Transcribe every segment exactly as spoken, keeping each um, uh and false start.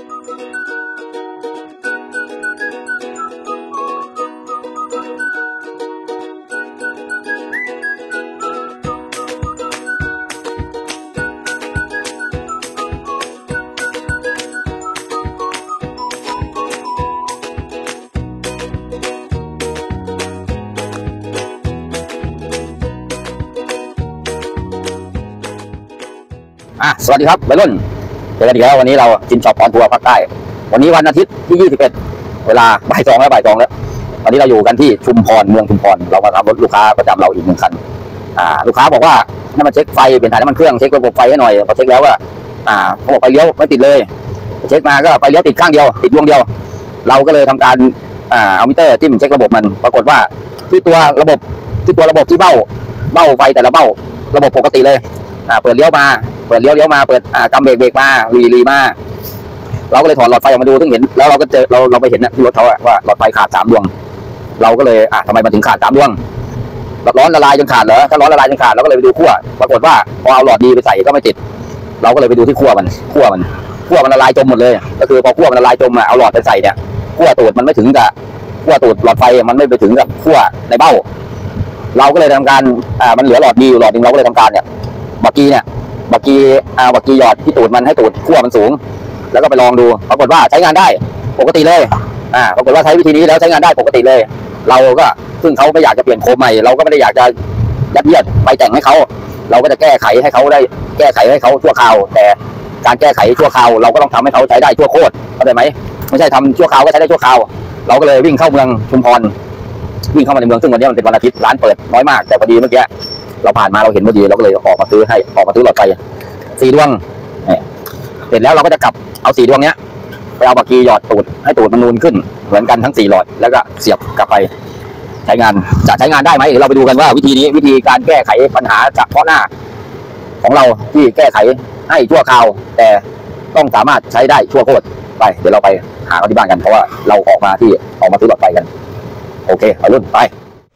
อ่ะสวัสดีครับวัยรุ่นเจอกันอีกแล้ววันนี้เราจินช็อปออนทัวร์ภาคใต้วันนี้วันอาทิตย์ที่ยี่สิบเอ็ดเวลาบ่ายสองแล้วบ่ายสองแล้ววันนี้เราอยู่กันที่ชุมพรเมืองชุมพรเรามาทำรถลูกค้าประจำเราอีกหนึ่งคันอ่าลูกค้าบอกว่าให้มาเช็คไฟเปลี่ยนถ่ายน้ำมันเครื่องเช็คระบบไฟให้หน่อยพอเช็คแล้วว่าอ่าเขาบอกไฟเลี้ยวไม่ติดเลยเช็คมาก็ไฟเลี้ยวติดข้างเดียวติดดวงเดียวเราก็เลยทำการอ่าเอามิเตอร์จิ้มเช็คระบบมันปรากฏว่าที่ตัวระบบที่ตัวระบบที่เบ้าเบ้าไฟแต่ละเบ้าระบบปกติเลยอ่าเปิดเลี้ยวมาเปิดเลี้ยวเลี้ยวมาเปิดอ่ากำเบรกเบรกมารีรีมาเราก็เลยถอดหลอดไฟออกมาดูซึ่งเห็นแล้วเราก็เจอเราเราไปเห็นนะที่รถเขาอะว่าหลอดไฟขาดสามดวงเราก็เลยอ่ะทำไมมันถึงขาดสามดวงร้อนละลายจนขาดเหรอถ้าร้อนละลายจนขาดเราก็เลยไปดูขั้วปรากฏว่าพอเอาหลอดดีไปใส่ก็ไม่ติดเราก็เลยไปดูที่ขั้วมันขั้วมันขั้วมันละลายจมหมดเลยก็คือพอขั้วมันละลายจมอะเอาหลอดไปใส่เนี่ยขั้วตูดมันไม่ถึงกับขั้วตูดหลอดไฟมันไม่ไปถึงกับขั้วในเบ้าเราก็เลยทำการอ่ามันเหลือหลอดดีอยู่หลอดนึงเราก็เลยทำการเนี่ยบักกี้เนี่ยบักกี้อ่าบักกี้หยอดที่ตูดมันให้ตูดขั้วมันสูงแล้วก็ไปลองดูปรากฏว่าใช้งานได้ปกติเลยอ่าปรากฏว่าใช้วิธีนี้แล้วใช้งานได้ปกติเลยเราก็ซึ่งเขาไม่อยากจะเปลี่ยนโคมใหม่เราก็ไม่ได้อยากจะยัดเยียดไปแต่งให้เขาเราก็จะแก้ไขให้เขาได้แก้ไขให้เขาชั่วคราวแต่การแก้ไขชั่วคราวเราก็ต้องทำให้เขาใช้ได้ชั่วโคตรเข้าใจไหมไม่ใช่ทำชั่วคราวก็ใช้ได้ชั่วคราวเราก็เลยวิ่งเข้าเมืองชุมพรวิ่งเข้ามาในเมืองซึ่งวันนี้มันเป็นวันอาทิตย์ร้านเปิดน้อยมากแต่พอดีเมื่อกี้เราผ่านมาเราเห็นพอดีเราก็เลยออกมาซื้อให้ออกมาซื้อหลอดไฟสี่ดวงเสร็จแล้วเราก็จะกลับเอาสี่ดวงเนี้ยไปเอาบักกี้หยอดตูดให้ตูดมันนูนขึ้นเหมือนกันทั้งสี่หลอดแล้วก็เสียบกลับไปใช้งานจะใช้งานได้ไหมเดี๋ยวเราไปดูกันว่าวิธีนี้วิธีการแก้ไขปัญหาเฉพาะหน้าของเราที่แก้ไขให้ชั่วคราวแต่ต้องสามารถใช้ได้ชั่วโคตรไปเดี๋ยวเราไปหาเขาที่บ้านกันเพราะว่าเราออกมาที่ออกมาซื้อหลอดไฟกันโอเคเอารุ่นไป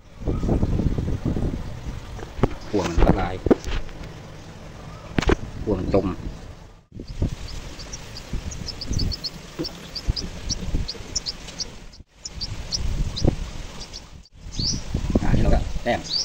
ห่วงละลายห่วงจมอ่านี่เราก็แต้ม